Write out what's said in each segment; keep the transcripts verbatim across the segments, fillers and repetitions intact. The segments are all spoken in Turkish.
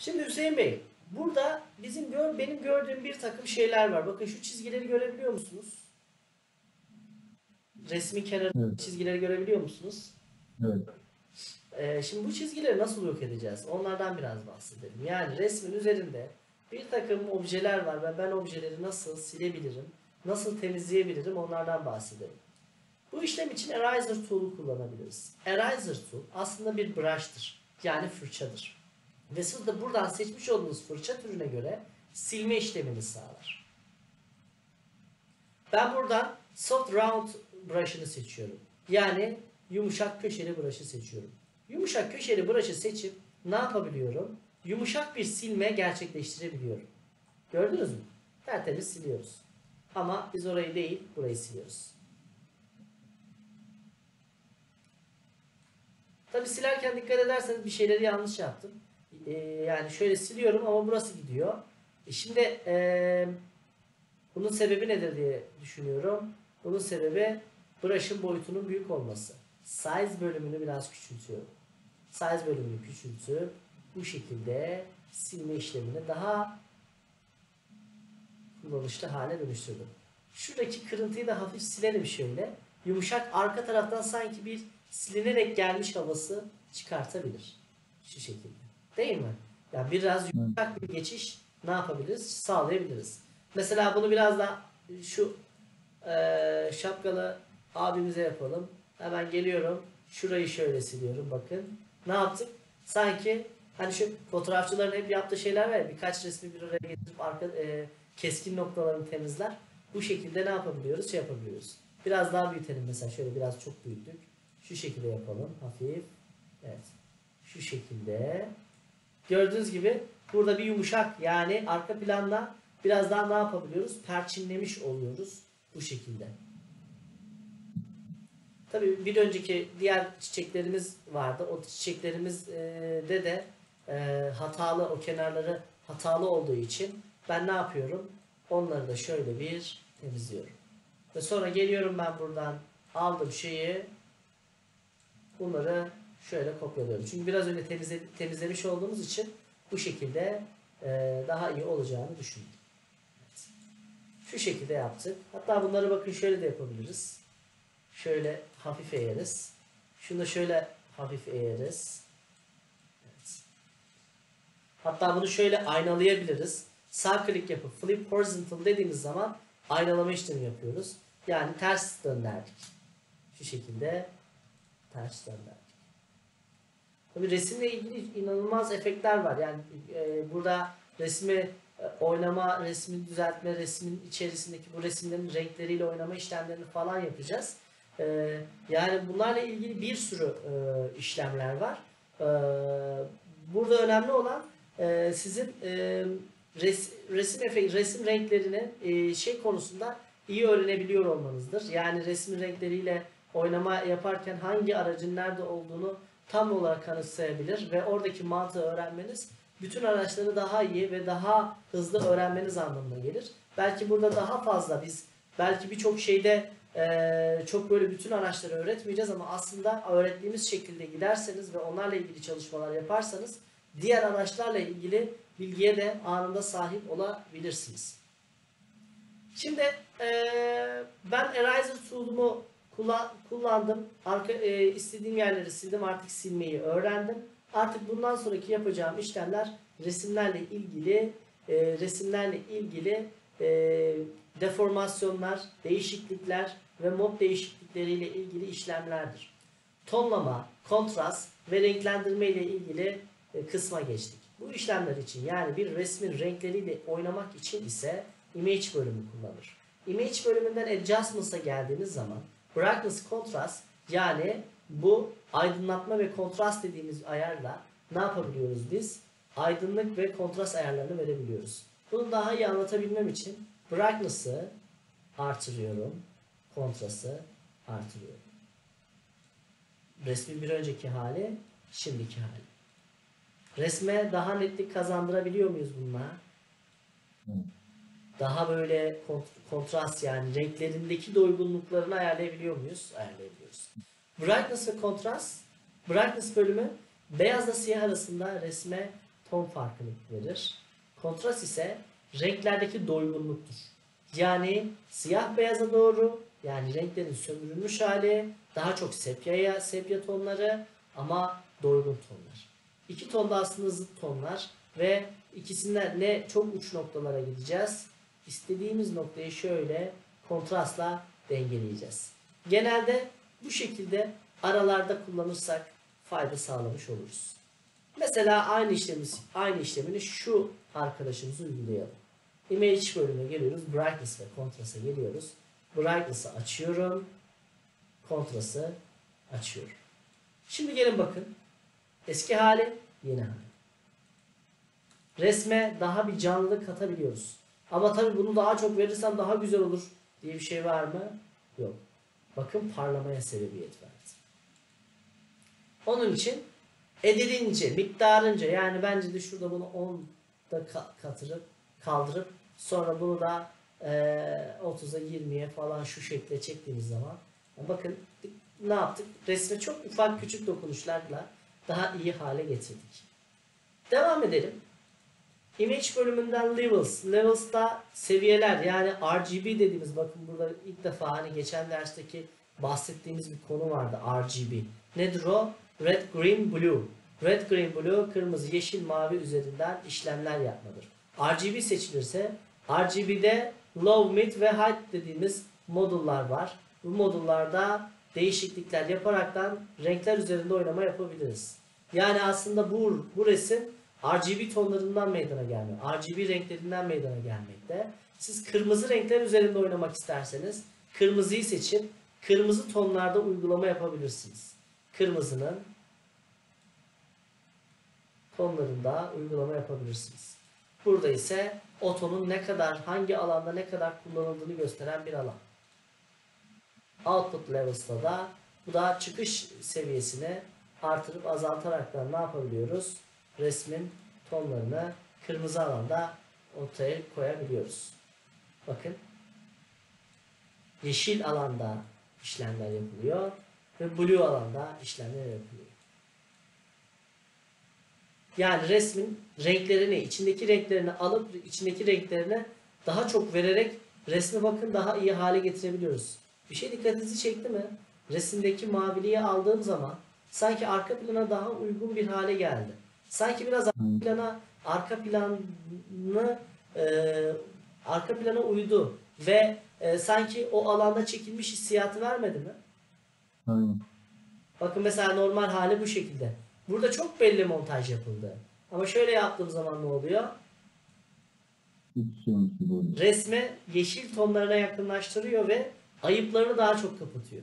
Şimdi Hüseyin Bey, burada bizim gör, benim gördüğüm bir takım şeyler var. Bakın şu çizgileri görebiliyor musunuz? Resmi kenar Evet. çizgileri görebiliyor musunuz? Evet. Ee, şimdi bu çizgileri nasıl yok edeceğiz? Onlardan biraz bahsedelim. Yani resmin üzerinde bir takım objeler var ve ben objeleri nasıl silebilirim, nasıl temizleyebilirim onlardan bahsedelim. Bu işlem için Eraser Tool'u kullanabiliriz. Eraser Tool aslında bir brush'tır. Yani fırçadır. Ve siz de buradan seçmiş olduğunuz fırça türüne göre silme işlemini sağlar. Ben buradan Soft Round brush'ını seçiyorum. Yani yumuşak köşeli brush'ı seçiyorum. Yumuşak köşeli brush'ı seçip ne yapabiliyorum? Yumuşak bir silme gerçekleştirebiliyorum. Gördünüz mü? Tertemiz siliyoruz. Ama biz orayı değil, burayı siliyoruz. Tabi silerken dikkat ederseniz bir şeyleri yanlış yaptım. Ee, yani şöyle siliyorum ama burası gidiyor. E şimdi ee, bunun sebebi nedir diye düşünüyorum. Bunun sebebi brush'ın boyutunun büyük olması. Size bölümünü biraz küçültüyorum. Size bölümünü küçültüp bu şekilde silme işlemini daha kullanışlı hale dönüştürdüm. Şuradaki kırıntıyı da hafif silelim şöyle. Yumuşak arka taraftan sanki bir silinerek gelmiş havası çıkartabilir. Şu şekilde. Değil mi? Yani biraz yumuşak bir geçiş ne yapabiliriz? Sağlayabiliriz. Mesela bunu biraz da şu e, şapkalı abimize yapalım. Hemen geliyorum. Şurayı şöyle siliyorum. Bakın. Ne yaptık? Sanki hani şu fotoğrafçıların hep yaptığı şeyler var ya, birkaç resmi bir araya getirip arka e, keskin noktalarını temizler. Bu şekilde ne yapabiliyoruz? Şey yapabiliyoruz. Biraz daha büyütelim mesela. Şöyle biraz çok büyüttük. Şu şekilde yapalım. Hafif. Evet. Şu şekilde. Gördüğünüz gibi burada bir yumuşak, yani arka planda biraz daha ne yapabiliyoruz? Perçinlemiş oluyoruz. Bu şekilde. Tabii bir önceki diğer çiçeklerimiz vardı. O çiçeklerimizde de e, hatalı, o kenarları hatalı olduğu için ben ne yapıyorum? Onları da şöyle bir temizliyorum. Ve sonra geliyorum ben buradan aldım şeyi, bunları şöyle kopyalıyorum. Çünkü biraz önce temizle, temizlemiş olduğumuz için bu şekilde e, daha iyi olacağını düşündüm. Evet. Şu şekilde yaptık. Hatta bunları bakın şöyle de yapabiliriz. Şöyle hafif eğeriz. Şunu da şöyle hafif eğeriz. Evet. Hatta bunu şöyle aynalayabiliriz. Sağ klik yapıp flip horizontal dediğimiz zaman aynalama işlemi yapıyoruz. Yani ters döndürdük. Şu şekilde ters döndürdük. Tabii resimle ilgili inanılmaz efektler var. Yani e, burada resmi e, oynama, resmi düzeltme, resmin içerisindeki bu resimlerin renkleriyle oynama işlemlerini falan yapacağız. E, yani bunlarla ilgili bir sürü e, işlemler var. E, burada önemli olan e, sizin e, res, resim efekt, resim renklerini e, şey konusunda iyi öğrenebiliyor olmanızdır. Yani resim renkleriyle oynama yaparken hangi aracın nerede olduğunu tam olarak kanıksayabilir ve oradaki mantığı öğrenmeniz bütün araçları daha iyi ve daha hızlı öğrenmeniz anlamına gelir. Belki burada daha fazla biz belki birçok şeyde e, çok böyle bütün araçları öğretmeyeceğiz ama aslında öğrettiğimiz şekilde giderseniz ve onlarla ilgili çalışmalar yaparsanız diğer araçlarla ilgili bilgiye de anında sahip olabilirsiniz. Şimdi e, ben Eraser Tool'umu kullandım. Arka, e, istediğim yerleri sildim. Artık silmeyi öğrendim. Artık bundan sonraki yapacağım işlemler resimlerle ilgili e, resimlerle ilgili e, deformasyonlar, değişiklikler ve mod değişiklikleriyle ilgili işlemlerdir. Tonlama, kontrast ve renklendirme ile ilgili e, kısma geçtik. Bu işlemler için, yani bir resmin renkleriyle oynamak için ise Image bölümü kullanır. Image bölümünden Adjustments'a geldiğiniz zaman Brightness, Contrast, yani bu aydınlatma ve kontrast dediğimiz ayarla ne yapabiliyoruz biz? Aydınlık ve kontrast ayarlarını verebiliyoruz. Bunu daha iyi anlatabilmem için Brightness'ı artırıyorum, kontrastı artırıyorum. Resmin bir önceki hali, şimdiki hali. Resme daha netlik kazandırabiliyor muyuz bununla? Daha böyle kontrast, yani renklerindeki doygunluklarını ayarlayabiliyor muyuz? Ayarlayabiliyoruz. Brightness ve kontrast. Brightness bölümü beyazla siyah arasında resme ton farkını verir. Kontrast ise renklerdeki doygunluktur. Yani siyah beyaza doğru, yani renklerin sömürülmüş hali, daha çok sepyaya, sepya tonları ama doygun tonlar. İki ton da aslında zıt tonlar ve ikisinden ne çok uç noktalara gideceğiz. İstediğimiz noktayı şöyle kontrastla dengeleyeceğiz. Genelde bu şekilde aralarda kullanırsak fayda sağlamış oluruz. Mesela aynı işlemimiz, aynı işlemini şu arkadaşımıza uygulayalım. Image bölümüne geliyoruz. Brightness ve Contrast'a geliyoruz. Brightness'ı açıyorum. Contrast'ı açıyorum. Şimdi gelin bakın. Eski hali, yeni hali. Resme daha bir canlılık katabiliyoruz. Ama tabii bunu daha çok verirsem daha güzel olur diye bir şey var mı? Yok. Bakın parlamaya sebebiyet verdi. Onun için edilince, miktarınca, yani bence de şurada bunu onda katırıp kaldırıp sonra bunu da e, otuza yirmiye falan şu şekilde çektiğimiz zaman bakın ne yaptık? Resme çok ufak küçük dokunuşlarla daha iyi hale getirdik. Devam edelim. Image bölümünden Levels. Levels'ta seviyeler, yani R G B dediğimiz, bakın burada ilk defa hani geçen dersteki bahsettiğimiz bir konu vardı, R G B. Nedir o? Red, Green, Blue. Red, Green, Blue, kırmızı, yeşil, mavi üzerinden işlemler yapmadır. R G B seçilirse R G B'de Low, Mid ve High dediğimiz modullar var. Bu modullarda değişiklikler yaparaktan renkler üzerinde oynama yapabiliriz. Yani aslında bu, bu resim R G B tonlarından meydana gelmiyor. R G B renklerinden meydana gelmekte. Siz kırmızı renkler üzerinde oynamak isterseniz kırmızıyı seçip kırmızı tonlarda uygulama yapabilirsiniz. Kırmızının tonlarında uygulama yapabilirsiniz. Burada ise o tonun ne kadar, hangi alanda ne kadar kullanıldığını gösteren bir alan. Output Levels'ta da bu da çıkış seviyesini artırıp azaltarak da ne yapabiliyoruz? Resmin tonlarını kırmızı alanda ortaya koyabiliyoruz. Bakın. Yeşil alanda işlemler yapılıyor ve blue alanda işlemler yapılıyor. Yani resmin renklerini, içindeki renklerini alıp içindeki renklerini daha çok vererek resmi bakın daha iyi hale getirebiliyoruz. Bir şey dikkatinizi çekti mi? Resimdeki maviliği aldığım zaman sanki arka plana daha uygun bir hale geldi. Sanki biraz arka plana arka planı e, arka plana uydu ve e, sanki o alanda çekilmiş hissiyatı vermedi mi? Aynen. Bakın mesela normal hali bu şekilde. Burada çok belli montaj yapıldı. Ama şöyle yaptığım zaman ne oluyor? Hiç şeymiş gibi oluyor. Resme yeşil tonlarına yakınlaştırıyor ve ayıplarını daha çok kapatıyor.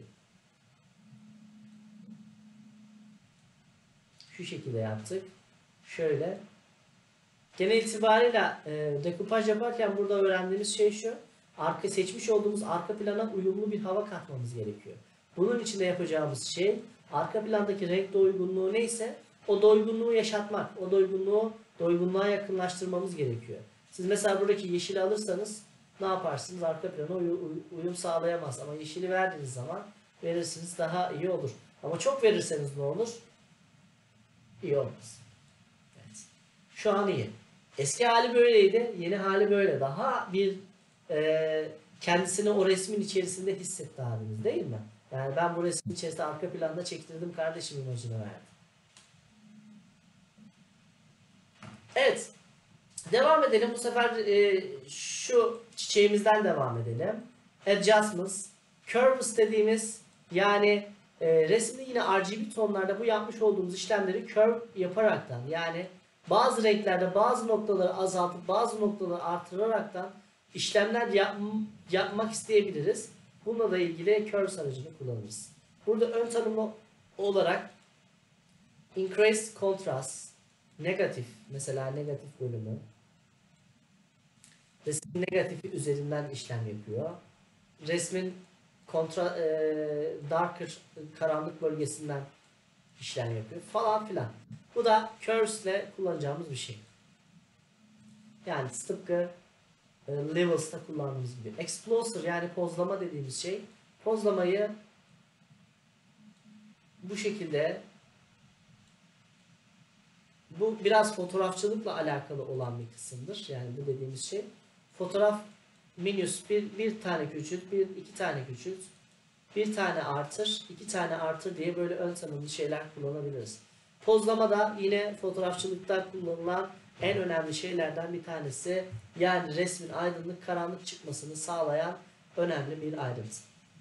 Şu şekilde yaptık. Şöyle. Genel itibariyle e, dekupaj yaparken burada öğrendiğimiz şey şu. Arka seçmiş olduğumuz arka plana uyumlu bir hava katmamız gerekiyor. Bunun için de yapacağımız şey arka plandaki renk doygunluğu neyse o doygunluğu yaşatmak. O doygunluğu doygunluğa yakınlaştırmamız gerekiyor. Siz mesela buradaki yeşili alırsanız ne yaparsınız? Arka plana uy uy uyum sağlayamaz. Ama yeşili verdiğiniz zaman verirsiniz daha iyi olur. Ama çok verirseniz ne olur? İyi olmaz. Evet. Şu an iyi. Eski hali böyleydi. Yeni hali böyle. Daha bir e, kendisini o resmin içerisinde hissetti abimiz değil mi? Yani ben bu resmin içerisinde arka planda çektirdim kardeşim imajını verdim. Evet. Devam edelim. Bu sefer e, şu çiçeğimizden devam edelim. Adjustments. Curves dediğimiz yani e, resimde yine R G B tonlarda bu yapmış olduğumuz işlemleri curve yaparaktan yani bazı renklerde bazı noktaları azaltıp bazı noktaları artıraraktan işlemler yap, yapmak isteyebiliriz. Bununla da ilgili curve aracını kullanırız. Burada ön tanımı olarak increase contrast, negatif, mesela negatif bölümü, resmin negatifi üzerinden işlem yapıyor. Resmin kontra, e, darker, karanlık bölgesinden işlem yapıyor falan filan. Bu da curves ile kullanacağımız bir şey. Yani tıpkı e, levels'ta kullandığımız gibi. Exposure yani pozlama dediğimiz şey. Pozlamayı bu şekilde Bu biraz fotoğrafçılıkla alakalı olan bir kısımdır. Yani bu dediğimiz şey. Fotoğraf minus bir, bir tane küçült, bir iki tane küçült, bir tane artır, iki tane artır diye böyle ön tanımlı şeyler kullanabiliriz. Pozlama da yine fotoğrafçılıkta kullanılan en önemli şeylerden bir tanesi. Yani resmin aydınlık karanlık çıkmasını sağlayan önemli bir ayrıntı.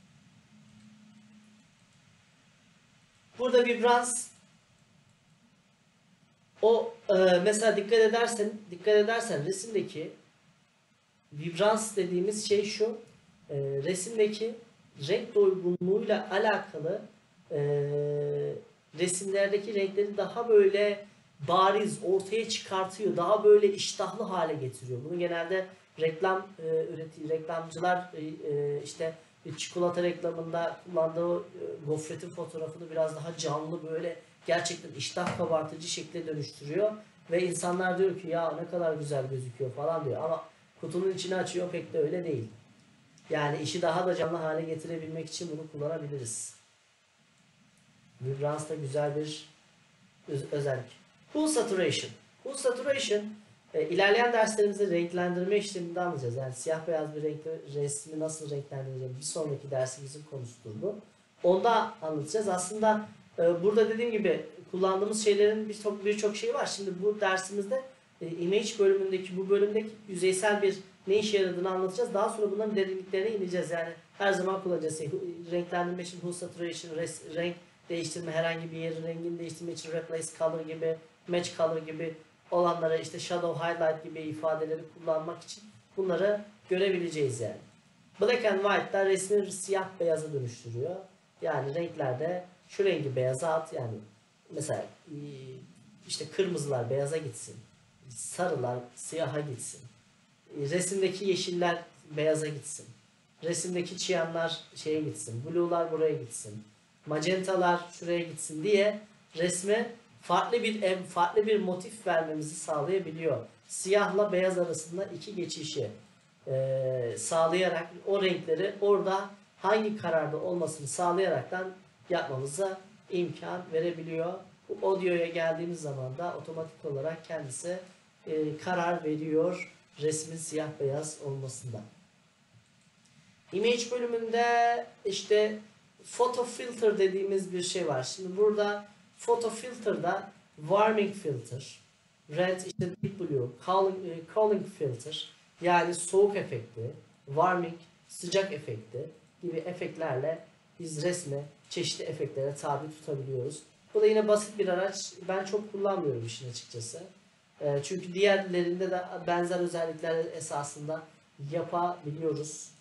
Burada vibrans o e, mesela dikkat edersen dikkat edersen resimdeki vibrans dediğimiz şey şu. E, resimdeki renk doygunluğuyla alakalı e, resimlerdeki renkleri daha böyle bariz ortaya çıkartıyor. Daha böyle iştahlı hale getiriyor. Bunu genelde reklam e, üretici reklamcılar e, e, işte bir çikolata reklamında kullandığı e, gofretin fotoğrafını biraz daha canlı böyle gerçekten iştah kabartıcı şekle dönüştürüyor ve insanlar diyor ki ya ne kadar güzel gözüküyor falan diyor ama kutunun içini açıyor pek de öyle değil. Yani işi daha da canlı hale getirebilmek için bunu kullanabiliriz. Vibrans da güzel bir öz- özellik. Hull saturation. Hull saturation e, ilerleyen derslerimizde renklendirme işleminde anlayacağız. Yani siyah beyaz bir renkli resmi nasıl renklendireceğiz bir sonraki dersimizin konusudur bu. Onda anlatacağız. Aslında e, burada dediğim gibi kullandığımız şeylerin birçok birçok şey var. Şimdi bu dersimizde e, image bölümündeki bu bölümdeki yüzeysel bir ne işe yaradığını anlatacağız. Daha sonra bunların derinliklerine ineceğiz. Yani her zaman kullanacağız. Yani, renklendirme için hull saturation, res, renk değiştirme, herhangi bir yerin rengini değiştirme için replace color gibi, match color gibi olanlara işte shadow highlight gibi ifadeleri kullanmak için bunları görebileceğiz yani. Black and white da resmi siyah beyaza dönüştürüyor. Yani renklerde şu rengi beyaza at yani mesela işte kırmızılar beyaza gitsin. Sarılar siyaha gitsin. Resimdeki yeşiller beyaza gitsin. Resimdeki çıyanlar şeye gitsin. Blue'lar buraya gitsin. Magentalar şuraya gitsin diye resme farklı bir em, farklı bir motif vermemizi sağlayabiliyor. Siyahla beyaz arasında iki geçişi e, sağlayarak o renkleri orada hangi kararda olmasını sağlayaraktan yapmamıza imkan verebiliyor. Bu audio'ya geldiğimiz zaman da otomatik olarak kendisi e, karar veriyor resmin siyah beyaz olmasında. Image bölümünde işte photo filter dediğimiz bir şey var. Şimdi burada photo filter'da warming filter, red işte deep blue, cooling, cooling filter yani soğuk efekti, warming sıcak efekti gibi efektlerle biz resme çeşitli efektlere tabi tutabiliyoruz. Bu da yine basit bir araç. Ben çok kullanmıyorum işin açıkçası. Çünkü diğerlerinde de benzer özellikler esasında yapabiliyoruz.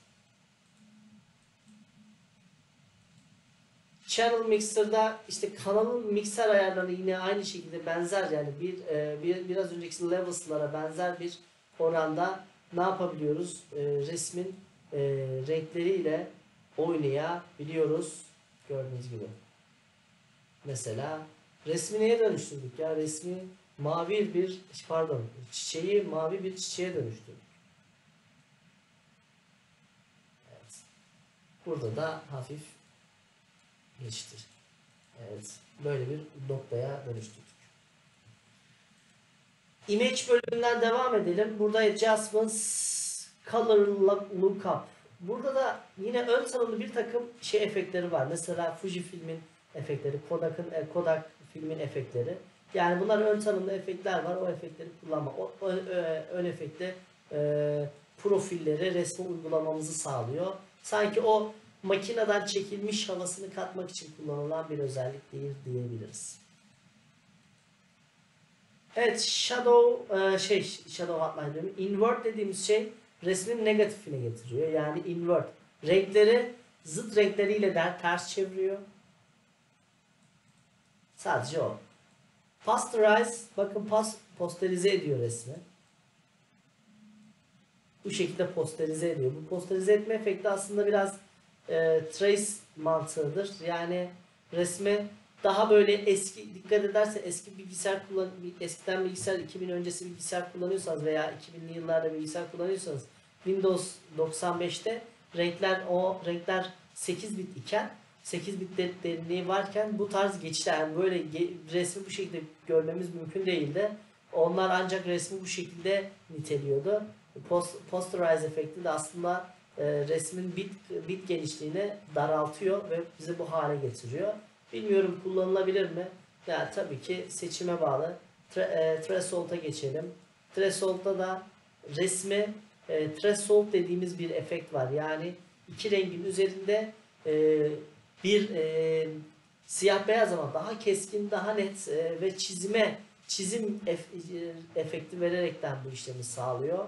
Channel Mixer'da işte kanalın mikser ayarları yine aynı şekilde benzer yani bir, bir biraz önceki levels'lara benzer bir oranda ne yapabiliyoruz? E, resmin e, renkleriyle oynayabiliyoruz. Gördüğünüz gibi. Mesela resmi neye dönüştürdük ya? Resmi mavi bir pardon çiçeği mavi bir çiçeğe dönüştürdük. Evet. Burada da hafif geçtir. Evet. Böyle bir noktaya dönüştürdük. Image bölümünden devam edelim. Burada adjustments, color lookup. Burada da yine ön tanımlı bir takım şey efektleri var. Mesela Fujifilm'in efektleri, Kodak'ın Kodak filmin efektleri. Yani bunlar ön tanımlı efektler var. O efektleri kullanma. O, o ön efekte e, profilleri resme uygulamamızı sağlıyor. Sanki o makineden çekilmiş havasını katmak için kullanılan bir özellik değil diyebiliriz. Evet, shadow e, şey shadow outline diyorum. Invert dediğimiz şey resmin negatifine getiriyor. Yani invert. Renkleri zıt renkleriyle der ters çeviriyor. Sadece o. Posterize, bakın pas, posterize ediyor resmi. Bu şekilde posterize ediyor. Bu posterize etme efekti aslında biraz e, trace mantığıdır. Yani resmi daha böyle eski, dikkat edersen eski bilgisayar kullan eskiden bilgisayar iki bin öncesi bilgisayar kullanıyorsanız veya iki binli yıllarda bilgisayar kullanıyorsanız Windows doksan beşte renkler o renkler sekiz bit iken sekiz bit de- derinliği varken bu tarz geçişler, yani böyle ge- resmi bu şekilde görmemiz mümkün değildi. Onlar ancak resmi bu şekilde niteliyordu. Post, posterize efekti de aslında e, resmin bit bit genişliğini daraltıyor ve bizi bu hale getiriyor. Bilmiyorum, kullanılabilir mi? Ya tabii ki seçime bağlı. Tre, e, Threshold'a geçelim. Threshold'da da resmi e, threshold dediğimiz bir efekt var. Yani iki rengin üzerinde e, bir e, siyah beyaz ama daha keskin, daha net e, ve çizime çizim ef- e, efekti vererekten bu işlemi sağlıyor.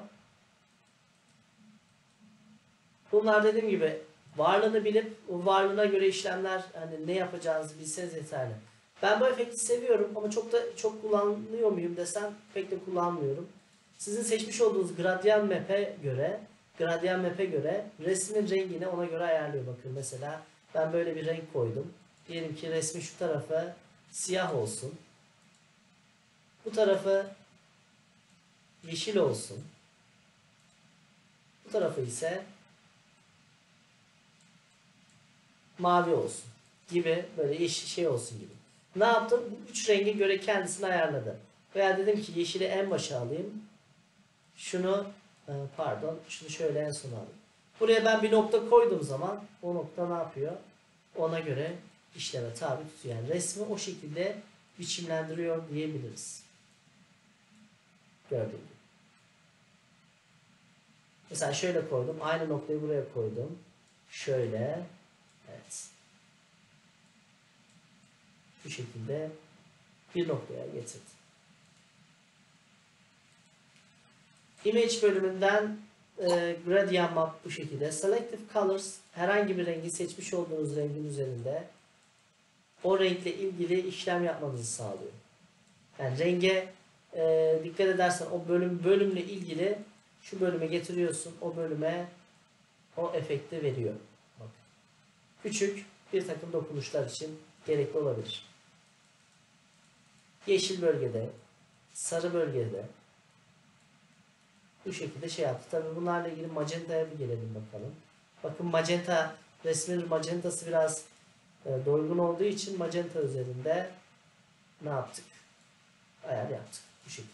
Bunlar dediğim gibi varlığını bilip o varlığına göre işlemler, hani ne yapacağınızı bilseniz yeterli. Ben bu efekti seviyorum ama çok da çok kullanıyor muyum desem pek de kullanmıyorum. Sizin seçmiş olduğunuz gradient map'e göre gradient map'e göre resmin rengini ona göre ayarlıyor. Bakın mesela ben böyle bir renk koydum. Diyelim ki resmin şu tarafı siyah olsun. Bu tarafı yeşil olsun. Bu tarafı ise mavi olsun gibi, böyle yeşil şey olsun gibi. Ne yaptım? Bu üç renge göre kendisini ayarladı. Veya dedim ki yeşili en başa alayım. Şunu e, pardon, şunu şöyle en sona alayım. Buraya ben bir nokta koyduğum zaman o nokta ne yapıyor? Ona göre işleme tabi tutuyor. Yani resmi o şekilde biçimlendiriyor diyebiliriz. Gördüğüm gibi. Mesela şöyle koydum. Aynı noktayı buraya koydum. Şöyle. Evet. Bu şekilde bir noktaya getirdim. Image bölümünden e, gradient map bu şekilde. Selective colors, herhangi bir rengi seçmiş olduğunuz rengin üzerinde o renkle ilgili işlem yapmanızı sağlıyor. Yani renge e, dikkat edersen o bölüm bölümle ilgili şu bölüme getiriyorsun, o bölüme o efekti veriyor. Bak. Küçük bir takım dokunuşlar için gerekli olabilir. Yeşil bölgede, sarı bölgede bu şekilde şey yaptı. Tabii bunlarla ilgili magenta'ya bir gelelim bakalım. Bakın magenta, resmin magentası biraz e, doygun olduğu için magenta üzerinde ne yaptık? Ayar yaptık. Bu şekilde.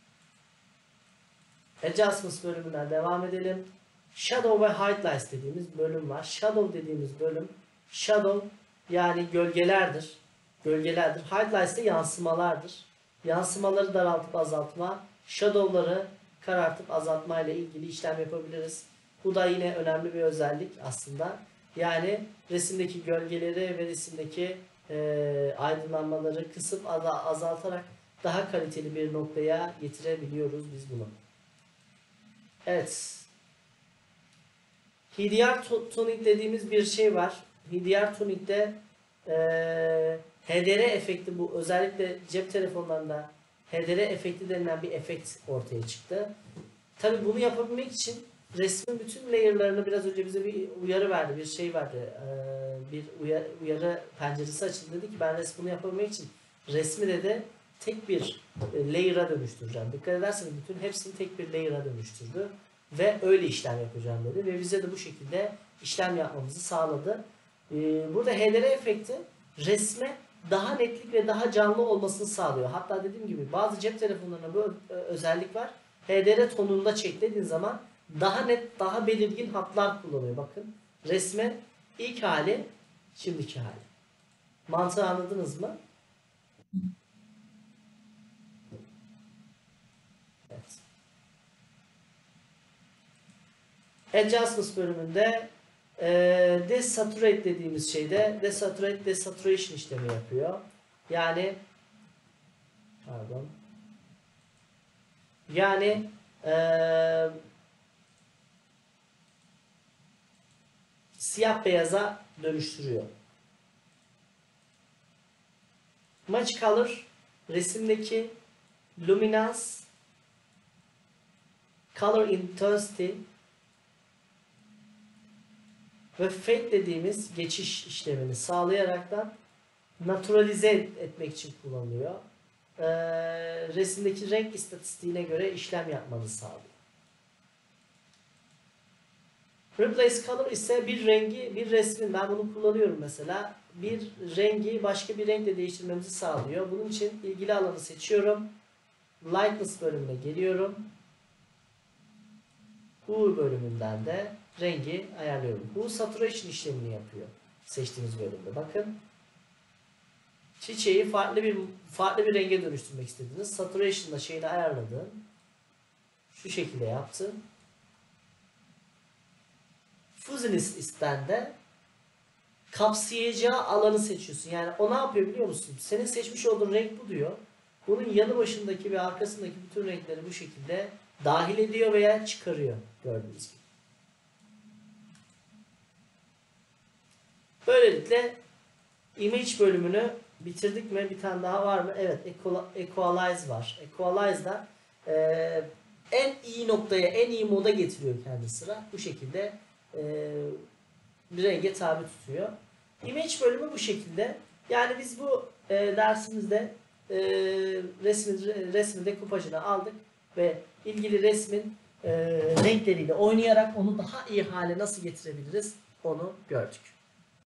Adjustments bölümünden devam edelim. Shadow ve Highlights dediğimiz bölüm var. Shadow dediğimiz bölüm, shadow yani gölgelerdir. Gölgelerdir. Highlights de yansımalardır. Yansımaları daraltıp azaltma, shadow'ları karartıp azaltma ile ilgili işlem yapabiliriz. Bu da yine önemli bir özellik aslında. Yani resimdeki gölgeleri ve resimdeki e, aydınlanmaları kısıp azaltarak daha kaliteli bir noktaya getirebiliyoruz biz bunu. Evet. H D R tuning dediğimiz bir şey var. H D R tuning'de e, H D R efekti, bu özellikle cep telefonlarında H D R efekti denilen bir efekt ortaya çıktı. Tabi bunu yapabilmek için resmin bütün layer'larını, biraz önce bize bir uyarı verdi, bir şey verdi. E, bir uyarı, uyarı penceresi açıldı, dedi ki ben resmini yapabilmek için resmi de tek bir layer'a dönüştüreceğim. Dikkat ederseniz bütün hepsini tek bir layer'a dönüştürdü. Ve öyle işlem yapacağım dedi. Ve bize de bu şekilde işlem yapmamızı sağladı. Ee, burada H D R efekti resme daha netlik ve daha canlı olmasını sağlıyor. Hatta dediğim gibi bazı cep telefonlarına bu özellik var. H D R tonunda çek dediğin zaman daha net, daha belirgin hatlar kullanıyor. Bakın resme ilk hali, şimdiki hali. Mantığı anladınız mı? Evet. Adjustments bölümünde e, desaturate dediğimiz şeyde desaturate desaturation işlemi yapıyor. Yani pardon. Yani e, siyah beyaza dönüştürüyor. Match color resimdeki luminance, color intensity ve fade dediğimiz geçiş işlemini sağlayaraktan naturalize etmek için kullanılıyor. Ee, resimdeki renk istatistiğine göre işlem yapmanızı sağlıyor. Replace color ise bir rengi, bir resmin, ben bunu kullanıyorum mesela, bir rengi başka bir renkle değiştirmemizi sağlıyor. Bunun için ilgili alanı seçiyorum. Likeness bölümüne geliyorum. Hue bölümünden de rengi ayarlıyorum. Hue saturation işlemini yapıyor seçtiğimiz bölümde. Bakın. Çiçeği farklı bir farklı bir renge dönüştürmek istediniz. Saturation'da şeyini ayarladın. Şu şekilde yaptın. Fusionist'ten de kapsayacağı alanı seçiyorsun. Yani o ne yapıyor biliyor musun? Senin seçmiş olduğun renk bu diyor. Bunun yanı başındaki ve arkasındaki bütün renkleri bu şekilde dahil ediyor veya çıkarıyor. Gördüğünüz gibi. Böylelikle image bölümünü bitirdik mi? Bir tane daha var mı? Evet. Equalize var. Equalize da e, en iyi noktaya, en iyi moda getiriyor kendi sıra. Bu şekilde e, bir renge tabi tutuyor. Image bölümü bu şekilde. Yani biz bu e, dersimizde e, resmin, resmin dekupajını aldık ve ilgili resmin e, renkleriyle oynayarak onu daha iyi hale nasıl getirebiliriz onu gördük.